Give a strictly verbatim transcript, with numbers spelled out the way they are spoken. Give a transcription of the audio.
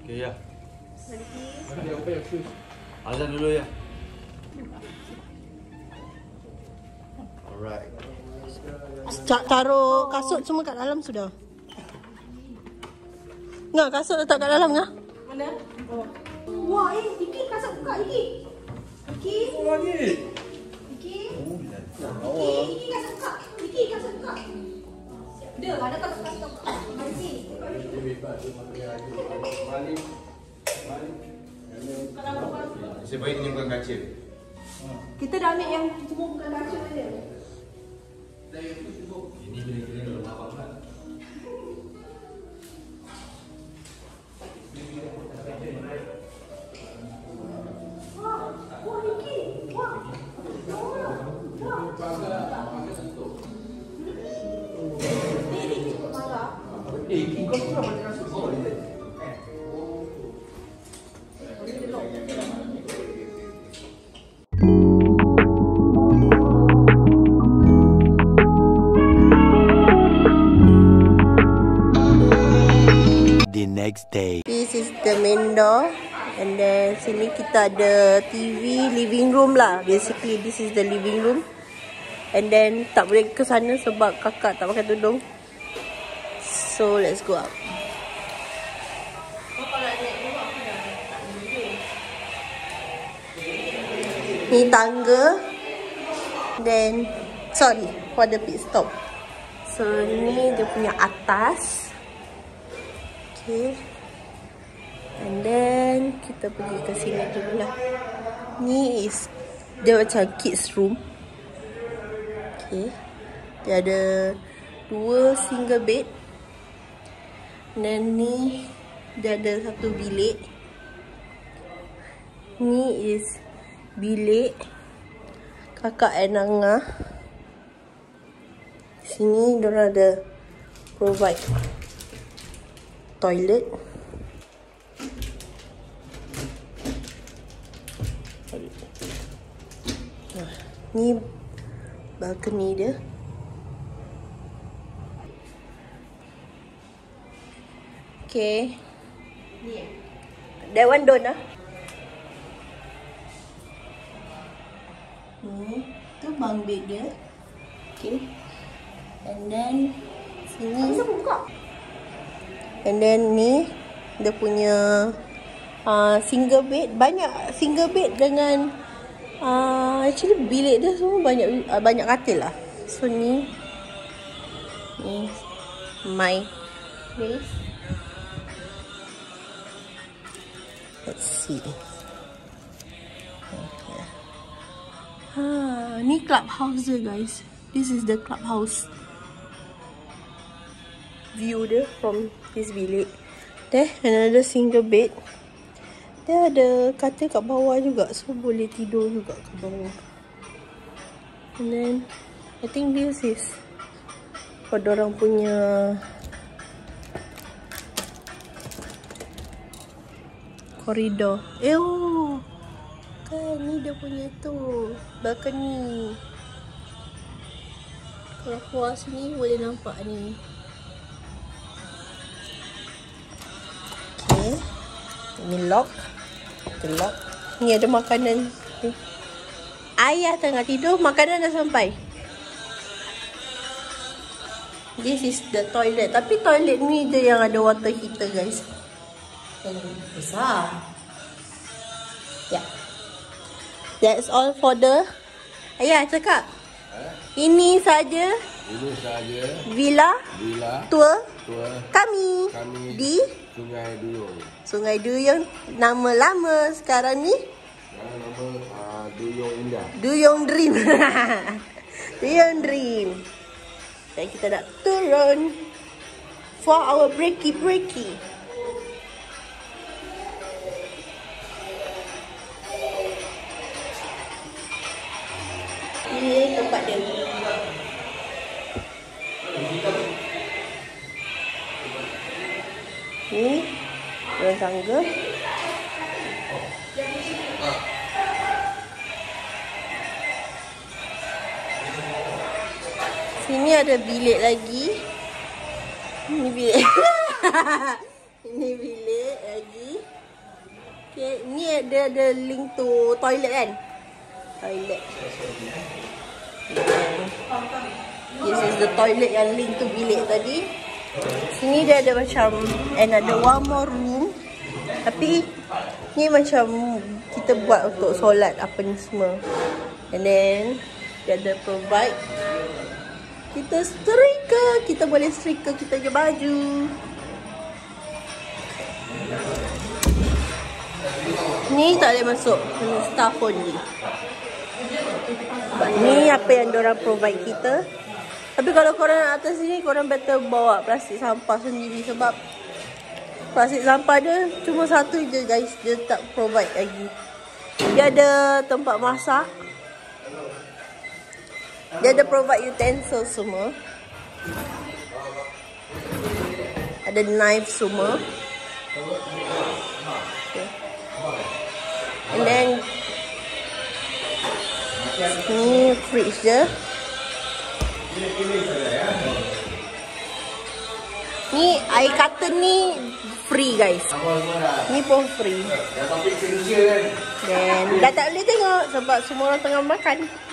Okay ya. Azan dulu ya. Alright. Taruh kasut semua kat dalam sudah. Ngah, kasut letak kat dalam ngah. Mana? Oh. Wah, eh, Iki kasut buka Iki. Iki. Oh ni. Iki. Iki, Iki kasut buka. Iki kasut buka. Dia ada kasut kasut buka. Mari. Sebaiknya bukan kaca. Kita dah ambil yang semua bukan kaca dia. Ini kira-kira dalam apa kan? The next day. This is the main door. And then sini kita ada T V, living room lah. Basically this is the living room. And then tak boleh ke sana sebab kakak tak pakai tudung. So let's go up. Ni tangga. Then sorry for the pit stop. So ni dia punya atas. Okay. And then kita pergi ke sini dulu lah. Ni is dia macam kids room. Okay. Dia ada dua single bed. Dan ni dia ada satu bilik. Ni is bilik kakak and Angah. Sini diorang ada provide toilet. Nah, ni balcony dia. Okay. That one don't ah. Ni tu bunk bed dia. Okay. And then sini Bisa buka. and then ni dia punya uh, single bed. Banyak single bed dengan uh, actually bilik dia semua banyak uh, banyak katil lah. So ni ni my place. Let's see. Okay. Ha, ni clubhouse dia guys. This is the clubhouse view dia from this bilik. There another single bed. Dia ada katil kat bawah juga, so boleh tidur juga kat bawah. And then I think this is for dorang punya koridor. Eh oh, kan ni dia punya tu balcony. Kalau keluar sini boleh nampak ni. Okay. Ini lock. Kita lock. Ni ada makanan. Ayah tengah tidur, makanan dah sampai. This is the toilet. Tapi toilet ni dia yang ada water heater guys. Yang besar. Yeah. That's all for the... Ayah cakap. Eh? Ini saja. Ini saja. Villa. Villa. Tour. Tour. Kami. Kami Di. Sungai Duyung. Sungai Duyung. Nama lama sekarang ni. Sekarang nama uh, Duyung Indah. Duyung Dream. Duyung Dream. Dan kita nak turun for our breaky-breaky. Ini tempat dia. Ni dalam tangga. Sini ada bilik lagi. Ini bilik. Ini bilik lagi. Okay, ni dia ada link to toilet kan? Toilet. This is the toilet yang link to bilik tadi. Sini dia ada macam another one more room. Tapi ni macam kita buat untuk solat apa ni semua. And then dia ada provide kita setrika, kita boleh setrika kita punya baju. Ni tak boleh masuk, kena staff only. Ni apa yang diorang provide kita. Tapi kalau korang nak atas sini, korang better bawa plastik sampah sendiri. Sebab plastik sampah dia cuma satu je guys. Dia tak provide lagi. Dia ada tempat masak. Dia ada provide utensil semua. Ada knife semua. Okay. And then ni fridge dia. Ni air carton ni free guys. Ni pun free. Dan dah tak boleh tengok sebab semua orang tengah makan.